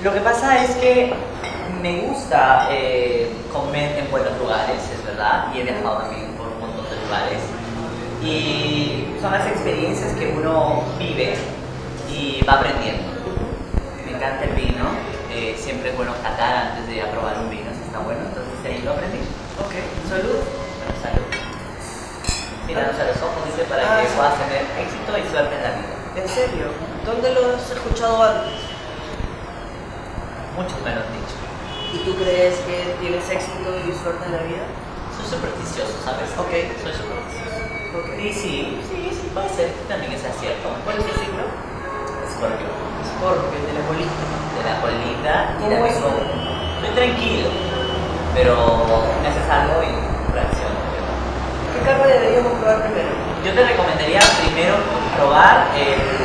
Lo que pasa es que me gusta comer en buenos lugares, es verdad, y he viajado también por un montón de lugares. Y son las experiencias que uno vive y va aprendiendo. Me encanta el vino, siempre es bueno catar antes de ir a probar un vino, si está bueno, entonces ahí lo aprendí. Ok. Salud. Bueno, salud. Míranos a los ojos, dice, para que puedas tener éxito y suerte en la vida. ¿En serio? ¿Dónde lo has escuchado antes? Muchos me lo han dicho. ¿Y tú crees que tienes éxito y suerte en la vida? Soy supersticioso, ¿sabes? Ok. Soy supersticioso. Ok. Y sí, puede ser que también sea cierto. ¿Cuál es tu signo? Escorpio. Scorpio, de la bolita. De la bolita y ¿Cómo también es? soy tranquilo, pero me haces algo y reacciono. ¿Qué carro deberíamos probar primero? Yo te recomendaría primero probar el